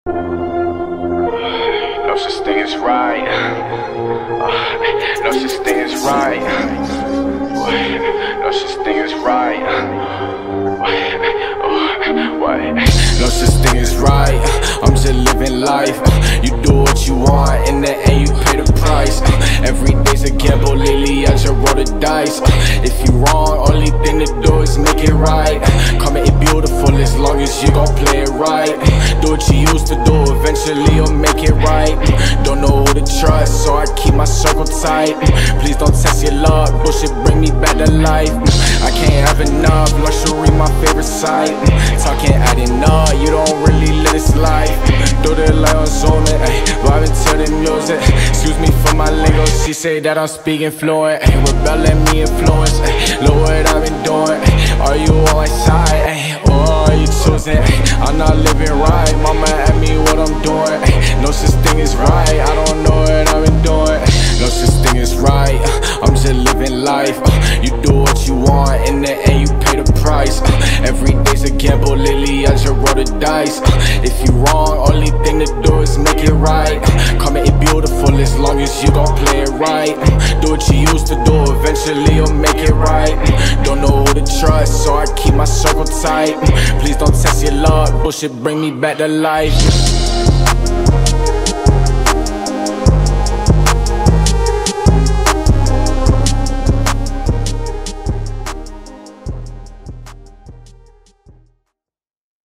No such thing as right. No such thing as right. No such thing as right. No such thing as right. I'm just living life. You do what you want, in the end you pay the price. Every day's a gamble, lately I just roll the dice. If you wrong, only thing to do is make it right. Come it beautiful as long as you gon' play it right. Do what you used to do, eventually you'll make it right. Don't know who to trust, so I keep my circle tight. Please don't test your luck, bullshit bring me back to life. I can't have enough, luxury my favorite sight. Talking adding up, you don't really live this life. Do the light on zooming, vibing to the music. Excuse me for my lingo, she say that I'm speaking fluent. Rebelling me influence, look what I've been doing. Are you on my side, or are you choosing? I'm not living right, mama ask me what I'm doing. No such thing as right, I don't know what I've been doing. No such thing as right, I'm just living life. You do what you want, in the end you pay the price. Every day's a gamble, lately I just roll the dice. If you wrong, only thing to do is make it right. Come it beautiful as long as you gon' play it right. Do what you used to do, eventually you'll make it right. Don't know who to trust, so I keep my circle tight. Please don't test your luck, bullshit bring me back to life.